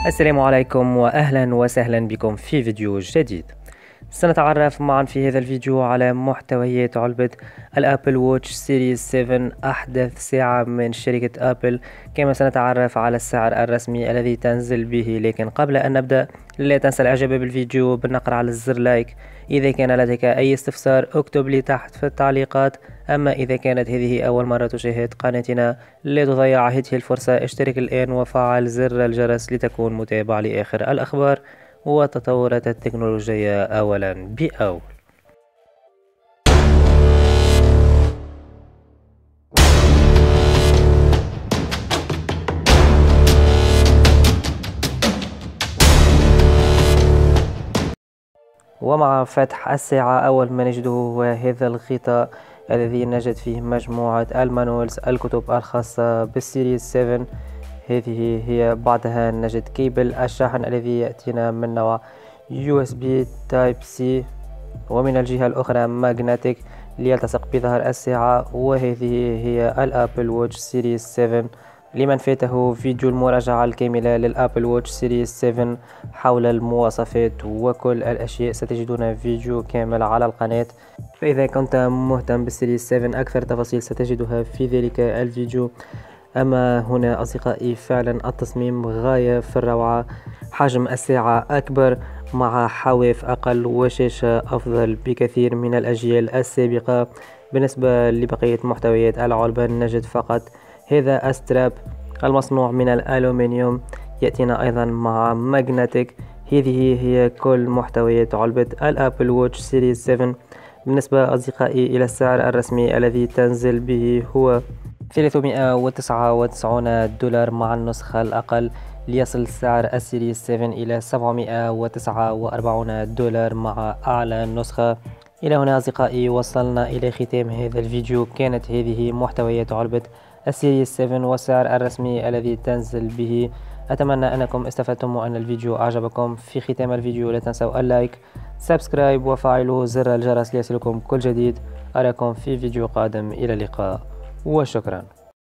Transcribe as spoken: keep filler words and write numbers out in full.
السلام عليكم وأهلا وسهلا بكم في فيديو جديد. سنتعرف معا في هذا الفيديو على محتويات علبة الأبل ووتش سيريز سبعة، أحدث ساعة من شركة أبل. كما سنتعرف على السعر الرسمي الذي تنزل به، لكن قبل أن نبدأ لا تنسى الإعجاب بالفيديو بالنقر على الزر لايك. إذا كان لديك أي استفسار اكتب لي تحت في التعليقات. أما إذا كانت هذه أول مرة تشاهد قناتنا لا تضيع هذه الفرصة، اشترك الآن وفعل زر الجرس لتكون متابع لآخر الأخبار والتطورات التكنولوجية أولا بأول. ومع فتح الساعة أول ما نجده هو هذا الغطاء الذي نجد فيه مجموعة المانوالز، الكتب الخاصة بالسيريز سبعة. هذه هي. بعدها نجد كيبل الشحن الذي يأتينا من نوع يو إس بي تايب سي، ومن الجهة الأخرى ماغنتيك ليلتصق بظهر الساعة. وهذه هي الأبل ووتش سيريز سبعة. لمن فاته فيديو المراجعة الكاملة للأبل ووتش سيريز سبعة حول المواصفات وكل الأشياء ستجدون فيديو كامل على القناة. فإذا كنت مهتم بالسيريز سبعة أكثر تفاصيل ستجدها في ذلك الفيديو. أما هنا أصدقائي فعلا التصميم غاية في الروعة، حجم الساعة أكبر مع حواف أقل وشاشة أفضل بكثير من الأجيال السابقة. بالنسبة لبقية محتويات العلبة نجد فقط هذا الستراب المصنوع من الألومنيوم، يأتينا أيضا مع ماغنتيك. هذه هي كل محتويات علبة الأبل ووتش سيريز سبعة. بالنسبة أصدقائي إلى السعر الرسمي الذي تنزل به هو ثلاثمائة وتسعة وتسعين دولار مع النسخة الأقل، ليصل سعر السيريز سبعة إلى سبعمائة وتسعة وأربعين دولار مع أعلى نسخة. إلى هنا أصدقائي وصلنا إلى ختام هذا الفيديو. كانت هذه محتويات علبة السيريز سبعة والسعر الرسمي الذي تنزل به. أتمنى أنكم استفدتم وأن الفيديو أعجبكم. في ختام الفيديو لا تنسوا اللايك، سبسكرايب وفعلوا زر الجرس ليصلكم كل جديد. أراكم في فيديو قادم. إلى اللقاء وشكرا.